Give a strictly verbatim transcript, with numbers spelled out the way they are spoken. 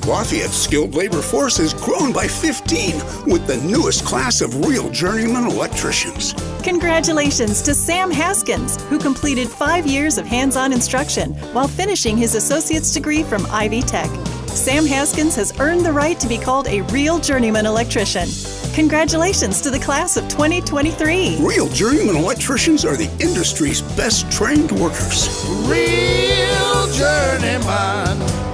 Lafayette's skilled labor force has grown by fifteen with the newest class of real journeyman electricians. Congratulations to Sam Haskins, who completed five years of hands-on instruction while finishing his associate's degree from Ivy Tech. Sam Haskins has earned the right to be called a real journeyman electrician. Congratulations to the class of twenty twenty-three. Real journeyman electricians are the industry's best trained workers. Real journeyman.